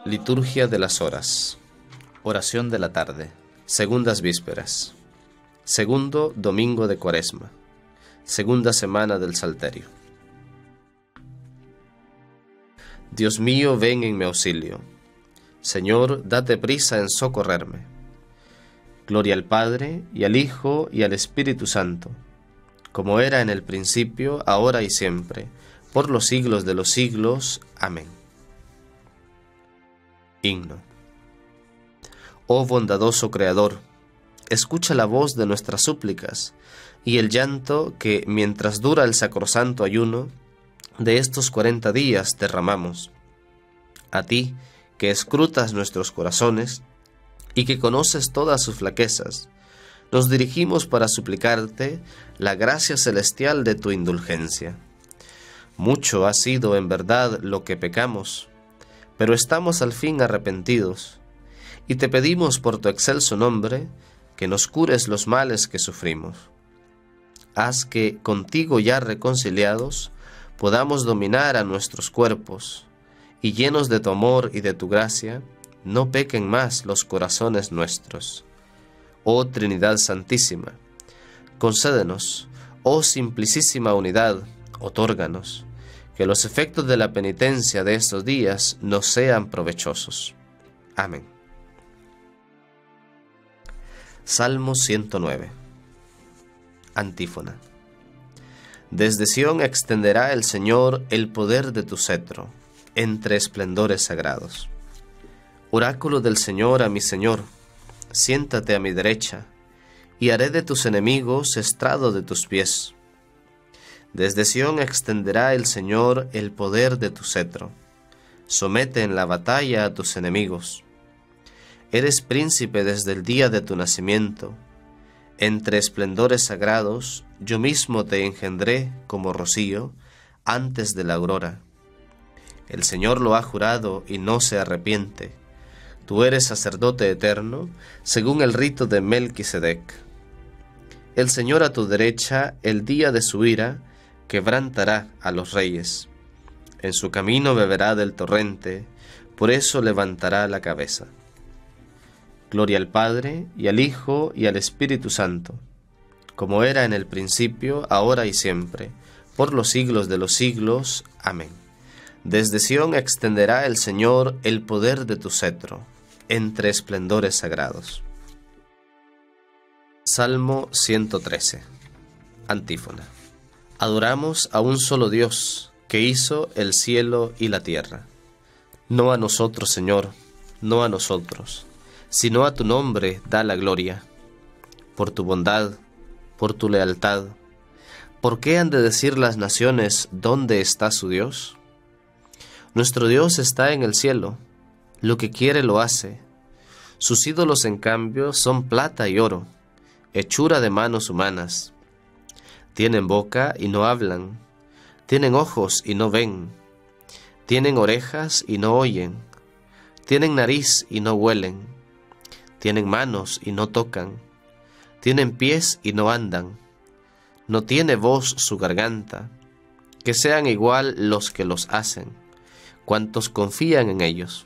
Liturgia de las horas. Oración de la tarde. Segundas vísperas. Segundo domingo de Cuaresma. Segunda semana del Salterio. Dios mío, ven en mi auxilio. Señor, date prisa en socorrerme. Gloria al Padre, y al Hijo, y al Espíritu Santo, como era en el principio, ahora y siempre, por los siglos de los siglos. Amén. Himno. Oh bondadoso Creador, escucha la voz de nuestras súplicas y el llanto que, mientras dura el sacrosanto ayuno, de estos 40 días derramamos. A ti, que escrutas nuestros corazones y que conoces todas sus flaquezas, nos dirigimos para suplicarte la gracia celestial de tu indulgencia. Mucho ha sido en verdad lo que pecamos, pero estamos al fin arrepentidos, y te pedimos por tu excelso nombre que nos cures los males que sufrimos. Haz que, contigo ya reconciliados, podamos dominar a nuestros cuerpos, y llenos de tu amor y de tu gracia, no pequen más los corazones nuestros. Oh Trinidad Santísima, concédenos, oh Simplicísima Unidad, otórganos, que los efectos de la penitencia de estos días nos sean provechosos. Amén. Salmo 109. Antífona. Desde Sión extenderá el Señor el poder de tu cetro, entre esplendores sagrados. Oráculo del Señor a mi Señor, siéntate a mi derecha, y haré de tus enemigos estrado de tus pies. Desde Sión extenderá el Señor el poder de tu cetro. Somete en la batalla a tus enemigos. Eres príncipe desde el día de tu nacimiento. Entre esplendores sagrados, yo mismo te engendré como rocío antes de la aurora. El Señor lo ha jurado y no se arrepiente. Tú eres sacerdote eterno, según el rito de Melquisedec. El Señor a tu derecha, el día de su ira, quebrantará a los reyes. En su camino beberá del torrente, por eso levantará la cabeza. Gloria al Padre, y al Hijo, y al Espíritu Santo, como era en el principio, ahora y siempre, por los siglos de los siglos. Amén. Desde Sión extenderá el Señor el poder de tu cetro, entre esplendores sagrados. Salmo 113. Antífona. Adoramos a un solo Dios, que hizo el cielo y la tierra. No a nosotros, Señor, no a nosotros, sino a tu nombre da la gloria. Por tu bondad, por tu lealtad, ¿por qué han de decir las naciones dónde está su Dios? Nuestro Dios está en el cielo, lo que quiere lo hace. Sus ídolos, en cambio, son plata y oro, hechura de manos humanas. Tienen boca y no hablan, tienen ojos y no ven, tienen orejas y no oyen, tienen nariz y no huelen, tienen manos y no tocan, tienen pies y no andan, no tiene voz su garganta, que sean igual los que los hacen, cuantos confían en ellos.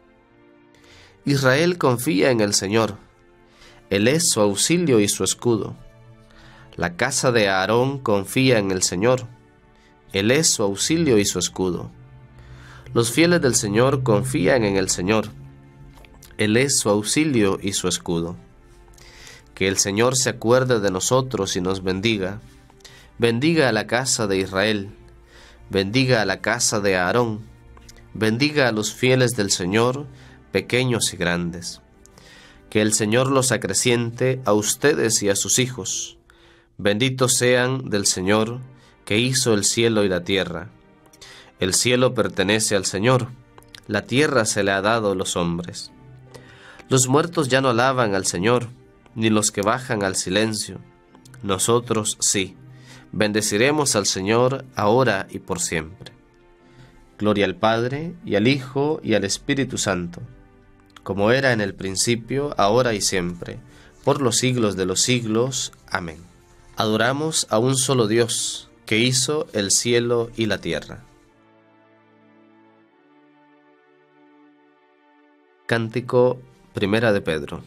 Israel confía en el Señor, Él es su auxilio y su escudo. La casa de Aarón confía en el Señor, Él es su auxilio y su escudo. Los fieles del Señor confían en el Señor, Él es su auxilio y su escudo. Que el Señor se acuerde de nosotros y nos bendiga. Bendiga a la casa de Israel, bendiga a la casa de Aarón, bendiga a los fieles del Señor, pequeños y grandes. Que el Señor los acreciente a ustedes y a sus hijos. Benditos sean del Señor, que hizo el cielo y la tierra. El cielo pertenece al Señor, la tierra se le ha dado a los hombres. Los muertos ya no alaban al Señor, ni los que bajan al silencio. Nosotros sí, bendeciremos al Señor ahora y por siempre. Gloria al Padre, y al Hijo, y al Espíritu Santo, como era en el principio, ahora y siempre, por los siglos de los siglos. Amén. Adoramos a un solo Dios, que hizo el cielo y la tierra. Cántico Primera de Pedro.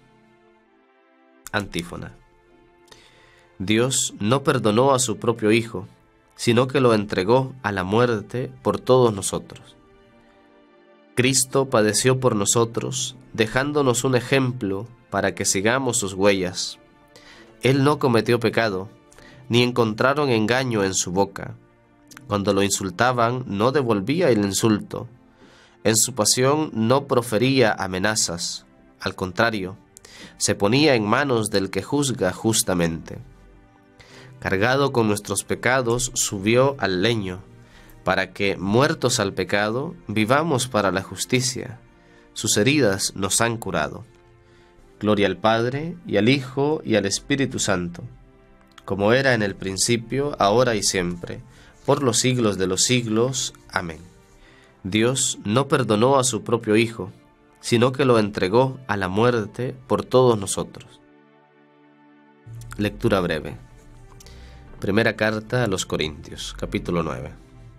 Antífona. Dios no perdonó a su propio Hijo, sino que lo entregó a la muerte por todos nosotros. Cristo padeció por nosotros, dejándonos un ejemplo para que sigamos sus huellas. Él no cometió pecado, ni encontraron engaño en su boca. Cuando lo insultaban, no devolvía el insulto. En su pasión no profería amenazas. Al contrario, se ponía en manos del que juzga justamente. Cargado con nuestros pecados, subió al leño, para que, muertos al pecado, vivamos para la justicia. Sus heridas nos han curado. Gloria al Padre, y al Hijo, y al Espíritu Santo, como era en el principio, ahora y siempre, por los siglos de los siglos. Amén. Dios no perdonó a su propio Hijo, sino que lo entregó a la muerte por todos nosotros. Lectura breve. Primera carta a los Corintios, capítulo 9.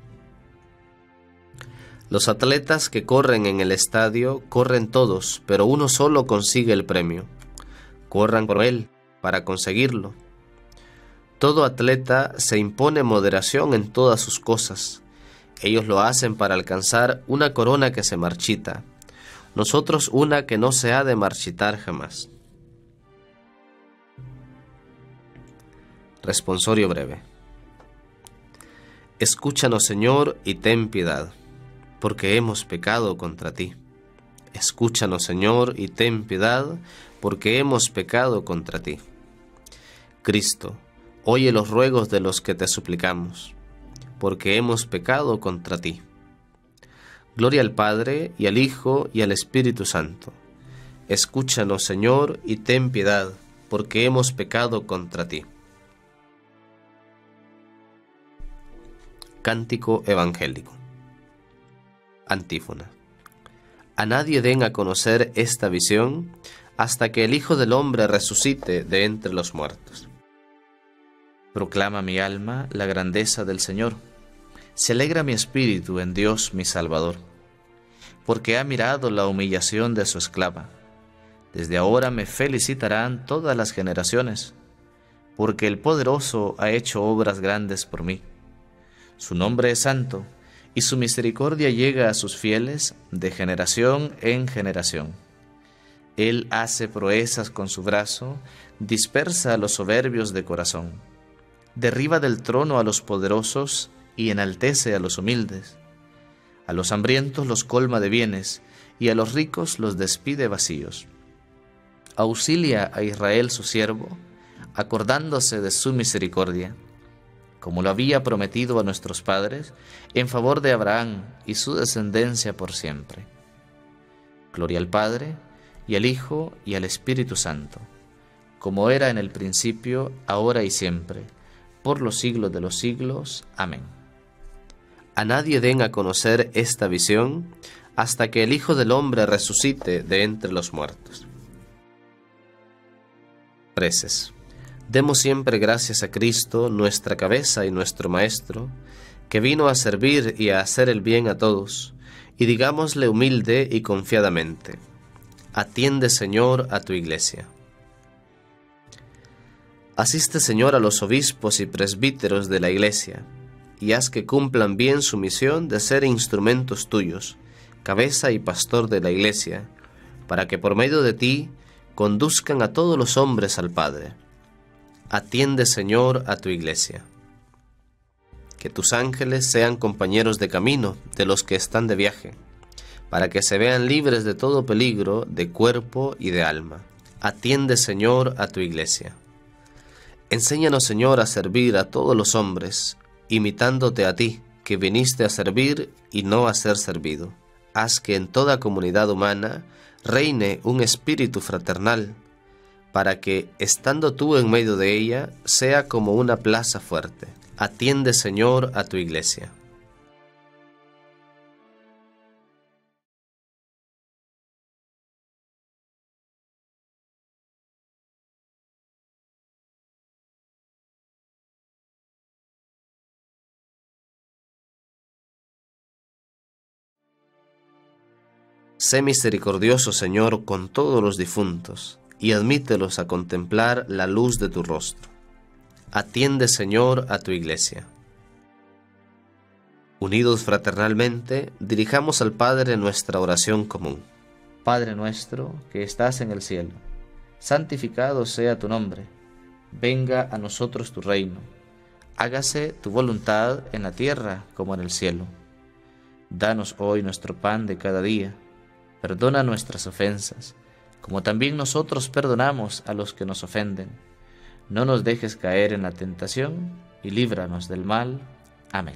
Los atletas que corren en el estadio corren todos, pero uno solo consigue el premio. Corran por él para conseguirlo. Todo atleta se impone moderación en todas sus cosas. Ellos lo hacen para alcanzar una corona que se marchita, nosotros una que no se ha de marchitar jamás. Responsorio breve. Escúchanos, Señor, y ten piedad, porque hemos pecado contra ti. Escúchanos, Señor, y ten piedad, porque hemos pecado contra ti. Cristo, oye los ruegos de los que te suplicamos, porque hemos pecado contra ti. Gloria al Padre, y al Hijo, y al Espíritu Santo. Escúchanos, Señor, y ten piedad, porque hemos pecado contra ti. Cántico evangélico. Antífona. A nadie den a conocer esta visión hasta que el Hijo del Hombre resucite de entre los muertos. Proclama mi alma la grandeza del Señor. Se alegra mi espíritu en Dios mi Salvador, porque ha mirado la humillación de su esclava. Desde ahora me felicitarán todas las generaciones, porque el Poderoso ha hecho obras grandes por mí. Su nombre es santo, y su misericordia llega a sus fieles de generación en generación. Él hace proezas con su brazo, dispersa a los soberbios de corazón. Derriba del trono a los poderosos y enaltece a los humildes. A los hambrientos los colma de bienes, y a los ricos los despide vacíos. Auxilia a Israel su siervo, acordándose de su misericordia, como lo había prometido a nuestros padres, en favor de Abraham y su descendencia por siempre. Gloria al Padre, y al Hijo, y al Espíritu Santo, como era en el principio, ahora y siempre, por los siglos de los siglos. Amén. A nadie den a conocer esta visión hasta que el Hijo del Hombre resucite de entre los muertos. Preces. Demos siempre gracias a Cristo, nuestra cabeza y nuestro Maestro, que vino a servir y a hacer el bien a todos, y digámosle humilde y confiadamente: atiende, Señor, a tu Iglesia. Asiste, Señor, a los obispos y presbíteros de la Iglesia, y haz que cumplan bien su misión de ser instrumentos tuyos, cabeza y pastor de la Iglesia, para que por medio de ti conduzcan a todos los hombres al Padre. Atiende, Señor, a tu Iglesia. Que tus ángeles sean compañeros de camino de los que están de viaje, para que se vean libres de todo peligro de cuerpo y de alma. Atiende, Señor, a tu Iglesia. Enséñanos, Señor, a servir a todos los hombres, imitándote a ti, que viniste a servir y no a ser servido. Haz que en toda comunidad humana reine un espíritu fraternal, para que, estando tú en medio de ella, sea como una plaza fuerte. Atiende, Señor, a tu Iglesia. Sé misericordioso, Señor, con todos los difuntos, y admítelos a contemplar la luz de tu rostro. Atiende, Señor, a tu iglesia. Unidos fraternalmente, dirijamos al Padre nuestra oración común. Padre nuestro, que estás en el cielo, santificado sea tu nombre. Venga a nosotros tu reino. Hágase tu voluntad en la tierra como en el cielo. Danos hoy nuestro pan de cada día. Perdona nuestras ofensas, como también nosotros perdonamos a los que nos ofenden. No nos dejes caer en la tentación y líbranos del mal. Amén.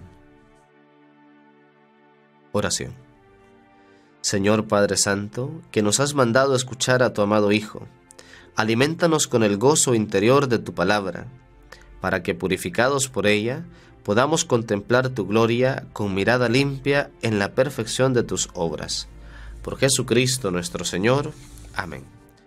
Oración. Señor Padre Santo, que nos has mandado escuchar a tu amado Hijo, aliméntanos con el gozo interior de tu palabra, para que, purificados por ella, podamos contemplar tu gloria con mirada limpia en la perfección de tus obras. Por Jesucristo nuestro Señor. Amén.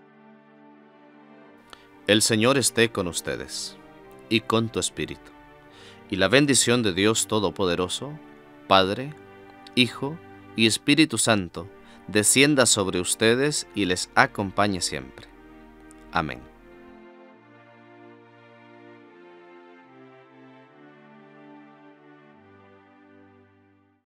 El Señor esté con ustedes, y con tu espíritu. Y la bendición de Dios Todopoderoso, Padre, Hijo y Espíritu Santo, descienda sobre ustedes y les acompañe siempre. Amén.